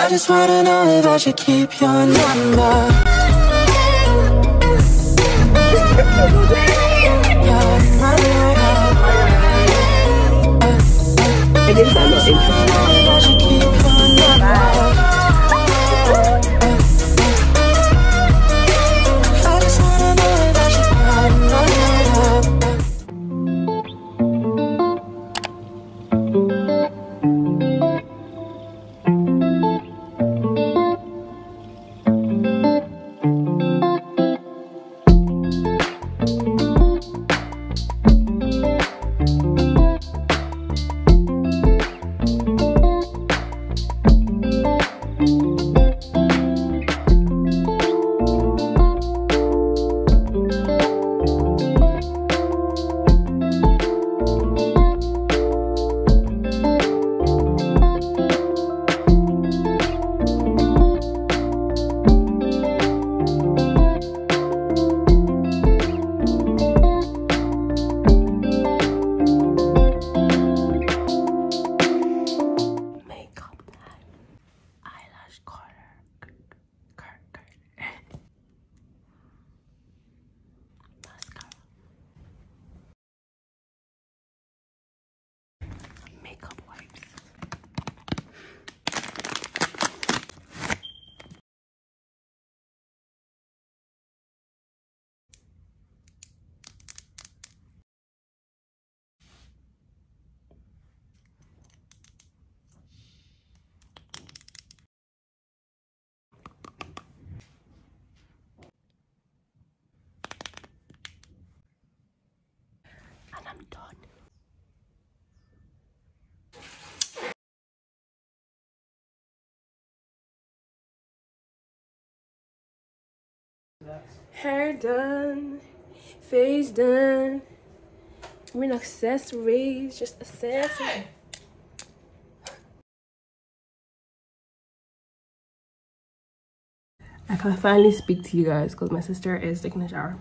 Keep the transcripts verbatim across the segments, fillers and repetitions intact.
I just wanna know if I should keep your number. It is not interesting. I should keep your number. I just wanna know if I should keep your number. Makeup wipes. And I'm done. Hair done, face done. We're not accessories, just accessories. I can finally speak to you guys because my sister is taking a shower.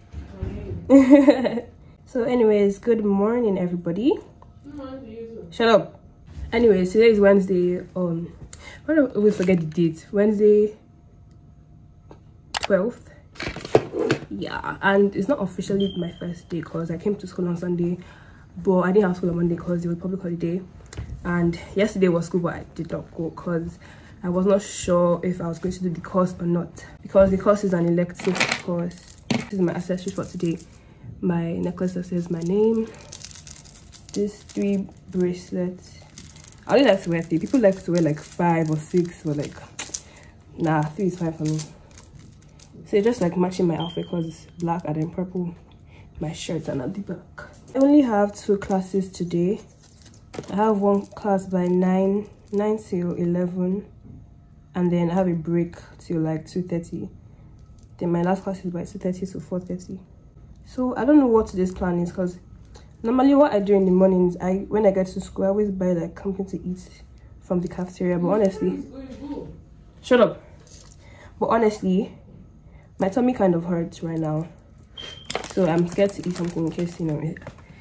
So anyways, good morning everybody. Shut up. Anyways, today is Wednesday. Um I don't always forget the date. Wednesday twelfth. Yeah, and it's not officially my first day because I came to school on Sunday, but I didn't have school on Monday because it was public holiday. And yesterday was school, but I did not go because I was not sure if I was going to do the course or not, because the course is an elective course. This is my accessories for today. My necklace that says my name, these three bracelets. I only like to wear three. People like to wear like five or six, or like, nah, three is fine for me. So just like matching my outfit because it's black and then purple, my shirt and at the back. I only have two classes today. I have one class by nine nine till eleven, and then I have a break till like two thirty. Then my last class is by two thirty to four thirty. So I don't know what today's plan is, because normally what I do in the mornings, I when I get to school I always buy like something to eat from the cafeteria. But honestly, shut up. But honestly, my tummy kind of hurts right now, so I'm scared to eat something in case, you know, it,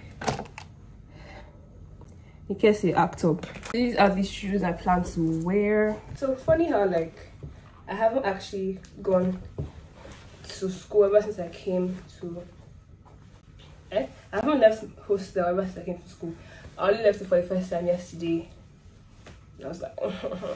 in case it acts up. These are the shoes I plan to wear. So funny how like I haven't actually gone to school ever since I came to eh? I haven't left hostel ever since I came to school. I only left it for the first time yesterday. I was like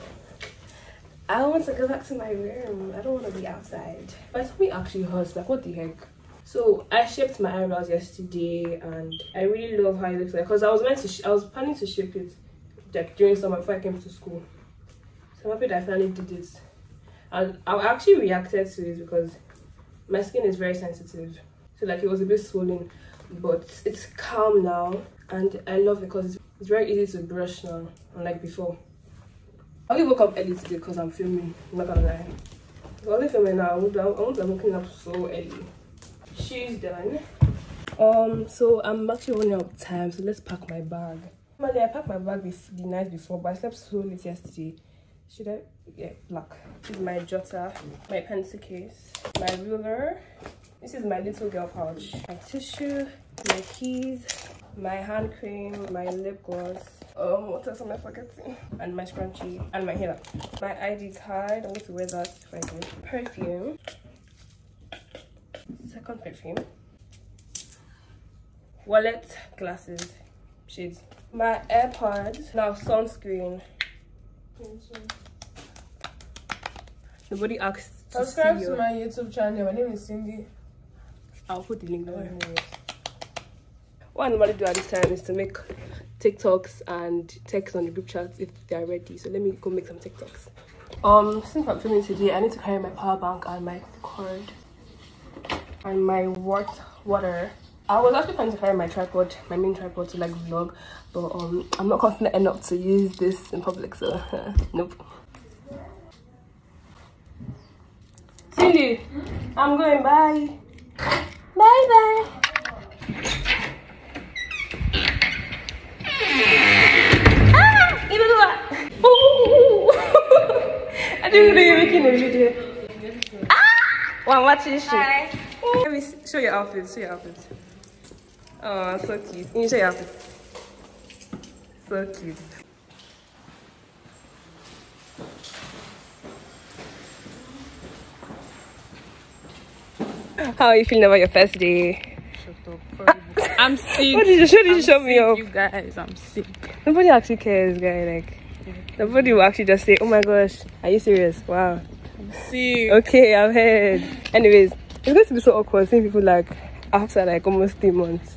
I want to go back to my room. I don't want to be outside. My tummy actually hurts. Like, what the heck? So I shaped my eyebrows yesterday, and I really love how it looks like. Because I was meant to, sh I was planning to shape it like during summer before I came to school. So I'm happy that I finally did it. And I actually reacted to it because my skin is very sensitive. So like it was a bit swollen, but it's calm now, and I love it because it's, it's very easy to brush now, unlike before. I only woke up early today because I'm filming, I'm not gonna lie. I'm only filming now, I won't be waking up so early. She's done. Um, so I'm actually running out of time, so let's pack my bag. Normally I packed my bag the night before, but I slept so late yesterday. Should I? Yeah, black. This is my jotter, my pencil case, my ruler. This is my little girl pouch. My tissue, my keys, my hand cream, my lip gloss. Um, what else am I forgetting? And my scrunchie and my hair. My I D card. I'm going to wear that if I do. Perfume. Second perfume. Wallet, glasses, shades. My AirPods. Now sunscreen. Nobody asked to Subscribe see to your... my YouTube channel. My name is Cindy. I'll put the link there. What I normally do at this time is to make TikToks and text on the group chat if they're ready. So let me go make some TikToks. Um, since I'm filming today, I need to carry my power bank and my cord and my wat water. I was actually planning to carry my tripod, my main tripod, to like vlog, but um, I'm not confident enough to use this in public, so nope. Cindy, I'm going. Bye. Bye bye. Ah! You know what? I didn't know you were making a video. Ah! Well, I'm watching this shit. Let me show your outfit. Show your outfit. Oh, so cute. Can you show your outfit? So cute. How are you feeling about your first day? Shut up. I'm sick. What did you show? Did you show me up? You guys, I'm sick. Nobody actually cares, guy. Like, nobody will actually just say, "Oh my gosh, are you serious?" Wow. I'm sick. Okay, I've heard. Anyways, it's going to be so awkward seeing people like after like almost three months.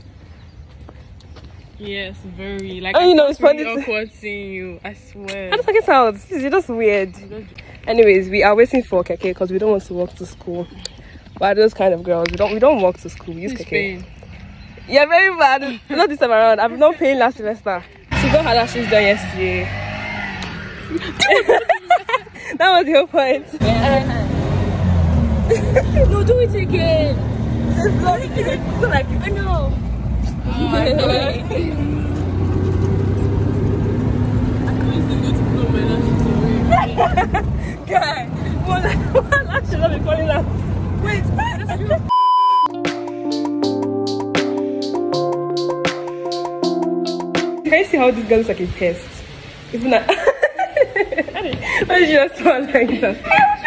Yes, very. Like, oh, you know, it's it's funny. really awkward seeing you. I swear. How does it sound? It's just weird. Anyways, we are waiting for Keke because we don't want to walk to school. But those kind of girls, we don't we don't walk to school. We use Keke. Paying? Yeah, very bad. Not this time around. I've not paying last semester. She got her lashes done yesterday. That was the whole point. Yeah. No, do it again. It's not it's like I know. Oh my god. Guy, one, one lash should not be falling out. Wait, that's true. Can you see how this girl looks like a pest? Even that. Why did you just sound like that?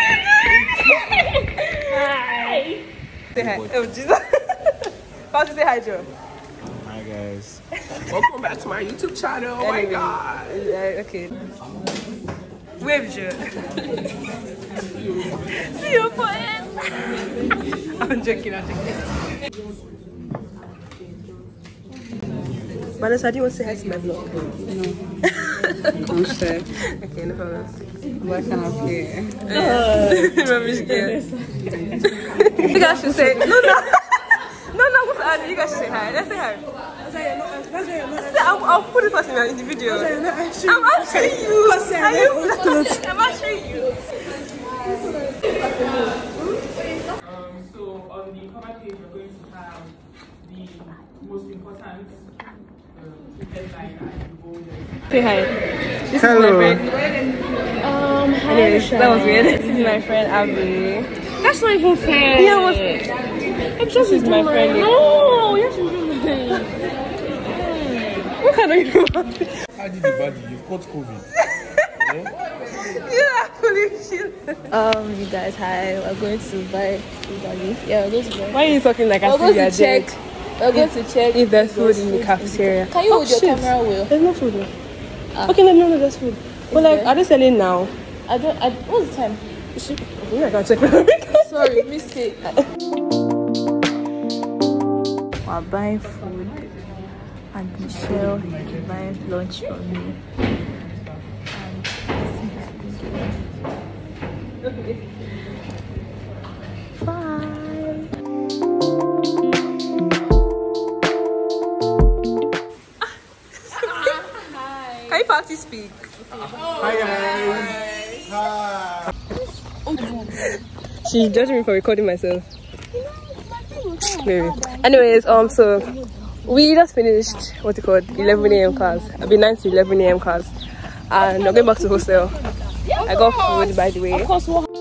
Hi. Say hi. Oh, Jesus. How to say hi, Joe? Hi guys. Welcome back to my YouTube channel. Oh my god. Yeah, okay. Wave, Joe. See your point. I'm joking, I'm joking. Vanessa, do you want to say hi to my vlog? No. I'm sure. Okay, no problem. What kind of hair? Rubbish girl. You guys should say, no, no. No, no, what's that? You guys should say hi. Let's say hi. I'll, I'll put it first in, in the video. I'm answering you. Are you? I'm answering you. Um, so on the cover page, we're going to have the most important uh, deadline and the goal. Say hi. This Hello. is my friend. Um, hi. Anyways, that was weird. This is my friend Abby. That's not even fair. Yeah, what's I'm just This is my friend. No, you have to do the thing. What kind of you? How did the body? You've caught COVID. Yeah, actually, shit. Um, you guys, hi. We're going to buy food, Abby. Yeah, we're going to buy. Why are you talking like I We're see going you are to check. dead? We're going to check If there's food in the cafeteria. Can you Oh, hold your shit. camera well? There's no food. Ah. Okay, no, no, no, there's food. But like, there? are they selling now? I don't. I, what's the time? Yeah, I can't check. Sorry, mistake. We're buying food, and Michelle is buying lunch for me. And bye. Can you practice speak? Hi guys. Hi. She's judging me for recording myself. Maybe. Anyways, um, so we just finished what's it called, eleven A M class. I've been nine to eleven A M class, and I'm going back to hostel. I got food, by the way. Of course, what?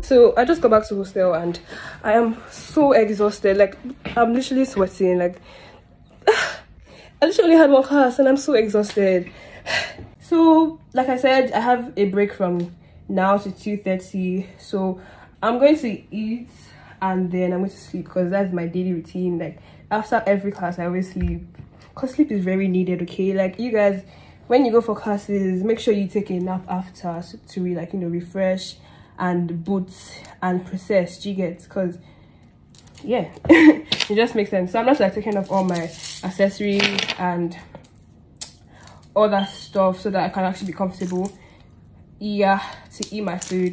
So I just got back to hostel and I am so exhausted. Like I'm literally sweating. Like I literally had one class and I'm so exhausted. So like I said, I have a break from now to two thirty. So I'm going to eat and then I'm going to sleep because that's my daily routine. Like after every class I always sleep because sleep is very needed. Okay, like you guys, when you go for classes, make sure you take a nap after to really, like, you know, refresh and boost and process. Do you get? Because yeah, it just makes sense. So I'm just like taking off all my accessories and all that stuff so that I can actually be comfortable, yeah, to eat my food.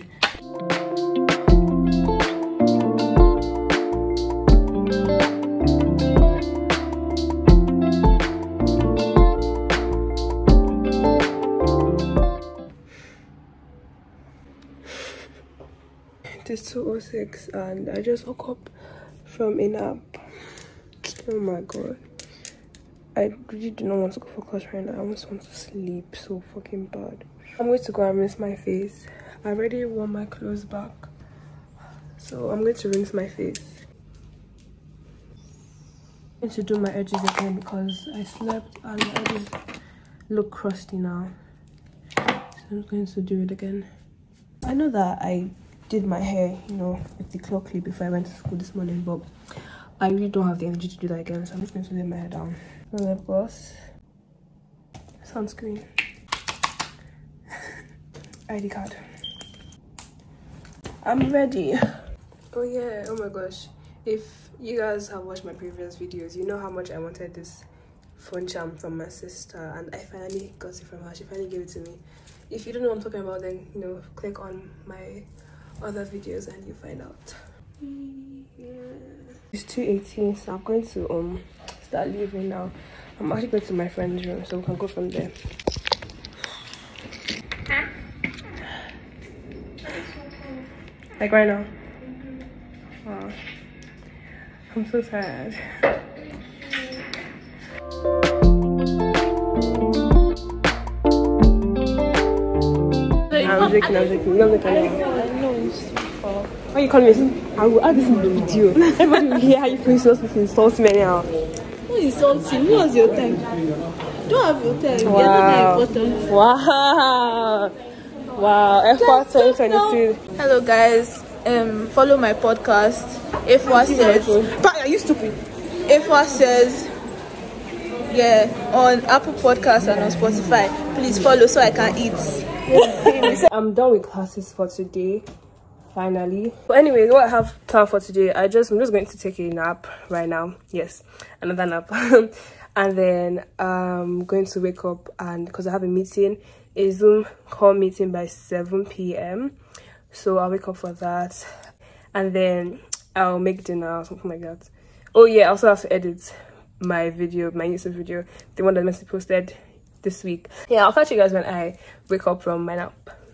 It's two oh six and I just woke up from a nap. Oh my god, I really do not want to go for class right now. I almost want to sleep so fucking bad. I'm going to go and rinse my face. I already wore my clothes back, so I'm going to rinse my face. I'm going to do my edges again because I slept and my edges look crusty now, so I'm going to do it again. I know that I did my hair, you know, with the claw clip before I went to school this morning, but I really don't have the energy to do that again, so I'm just going to lay my hair down. Lip gloss, sunscreen, I D card. I'm ready. Oh yeah, oh my gosh, if you guys have watched my previous videos, you know how much I wanted this phone charm from my sister, and I finally got it from her. She finally gave it to me. If you don't know what I'm talking about, then, you know, click on my other videos and you find out. Yeah. It's two eighteen, so I'm going to um start leaving now. I'm actually going to my friend's room so we can go from there. Like right now. Wow. I'm so tired. I'm joking, I'm joking. You don't look at me. Why you calling me? I will add this in the video. Everybody will hear how you feel supposed to insult me now. Who insulting? Who was your time? Don't have your time. Wow. You're not that important. Wow. Wow. F Y twenty twenty-two. Hello guys. Um, follow my podcast. 𝚍𝚒𝙴𝙲𝚾. But are you stupid? 𝚍𝚒𝙴𝙲𝚾. Yeah, on Apple Podcasts and on Spotify. Please follow so I can eat. I'm done with classes for today. Finally. But anyways, what I have planned for today, I just I'm just going to take a nap right now. Yes, another nap. And then I'm going to wake up, and because I have a meeting, a Zoom call meeting by seven p m So I'll wake up for that, and then I'll make dinner or something like that. Oh yeah, I also have to edit my video, my YouTube video, the one that must be posted this week. Yeah, I'll catch you guys when I wake up from my nap.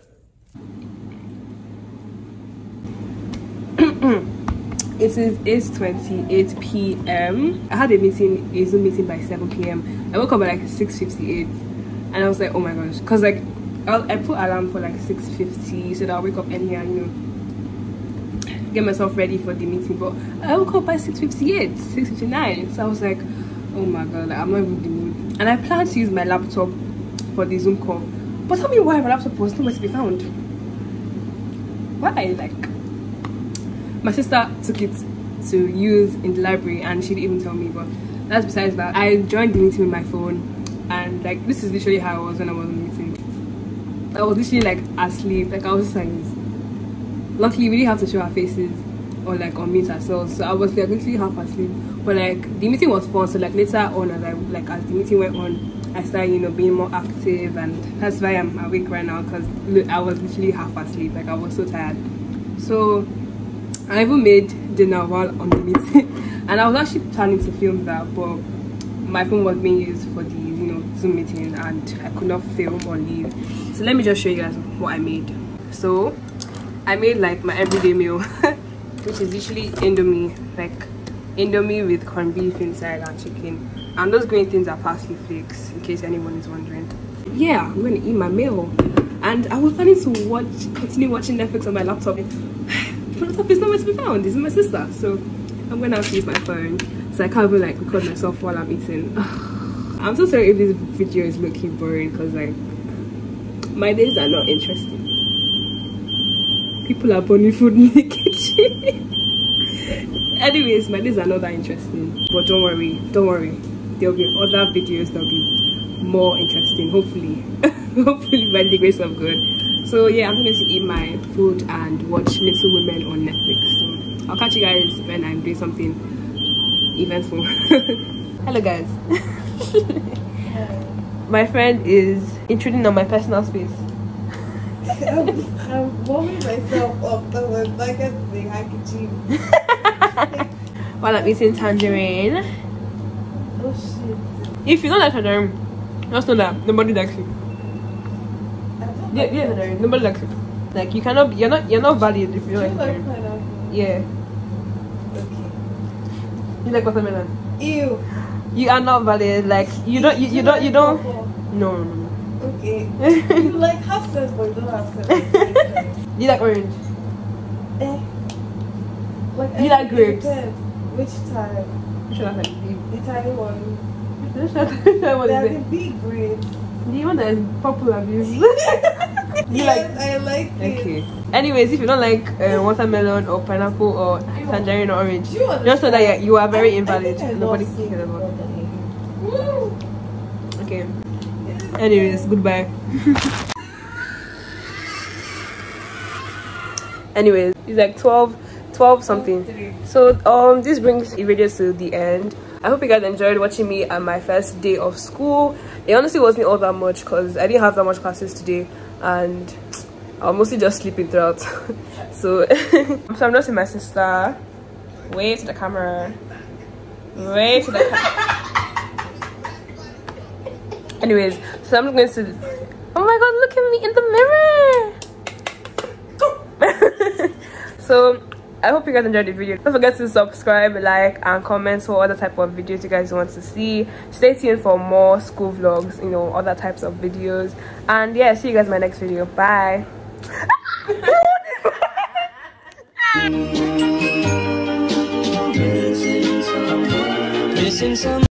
It is eight twenty-eight p m I had a meeting, a Zoom meeting by seven p m I woke up at like six fifty-eight, and I was like, oh my gosh, because like I'll, I put alarm for like six fifty so that I'll wake up anyhow, you know, get myself ready for the meeting. But I woke up by six fifty-eight, six fifty-nine, so I was like, oh my god, like, I'm not even in the mood. And I plan to use my laptop for the Zoom call, but tell me why my laptop was nowhere to be found. Why? Like, my sister took it to use in the library and she didn't even tell me, but that's besides that. I joined the meeting with my phone, and like this is literally how I was when I was in the meeting. I was literally like asleep, like I was just like this. Luckily we didn't have to show our faces or like unmute ourselves, so I was like literally half asleep. But like the meeting was fun, so like later on as I like as the meeting went on, I started, you know, being more active, and that's why I'm awake right now, because I was literally half asleep, like I was so tired. So I even made dinner while on the meeting, and I was actually planning to film that, but my phone was being used for the, you know, Zoom meeting, and I could not film or leave. So let me just show you guys what I made. So I made like my everyday meal, which is usually Indomie, like Indomie with corned beef inside and chicken, and those green things are parsley flakes, in case anyone is wondering. Yeah, I'm gonna eat my meal, and I was planning to watch, continue watching Netflix on my laptop. my laptop is nowhere to be found. This is my sister, so I'm gonna have to use my phone. So I can't even like record myself while I'm eating. I'm so sorry if this video is looking boring, because like my days are not interesting. People are burning food in the kitchen. Anyways, my days are not that interesting, but don't worry, don't worry, there'll be other videos that'll be more interesting, hopefully. Hopefully by the grace of God. So yeah, I'm going to eat my food and watch Little Women on Netflix. So I'll catch you guys when I'm doing something eventful. Hello guys. My friend is intruding on my personal space. I'm, I'm warming myself up. That was like a thing I could achieve. While I'm eating tangerine. Oh shit. If you don't like tangerine, just know that nobody likes you. Yeah, yeah, tangerine. Nobody likes you. Like you cannot be, you're not you're not valued if you don't like tangerine. Like yeah. Okay. You like watermelon? Ew. You are not valued. Like you don't you, you don't you don't no no no. Okay. You like half sense but you don't have sense. You like orange? Eh. Like You like grapes? Which type? Which one like The tiny one. Which one what They're is the it? big grapes. The one that is popular, you Yes, like I like it. okay. Anyways, if you don't like uh, watermelon or pineapple or tangerine or orange, You just know that you are very I, invalid. I think I Nobody love cares about Woo! okay. Anyways, goodbye. Anyways, it's like twelve twelve something. So um this brings the video to the end. I hope you guys enjoyed watching me at my first day of school. It honestly wasn't all that much because I didn't have that much classes today and I was mostly just sleeping throughout. so so I'm just with my sister. Wave to the camera. Wave to the camera. Anyways, so I'm going to oh my god, look at me in the mirror. So I hope you guys enjoyed the video. Don't forget to subscribe, like and comment for other type of videos you guys want to see. Stay tuned for more school vlogs, you know, other types of videos. And yeah, see you guys in my next video. Bye. Missing some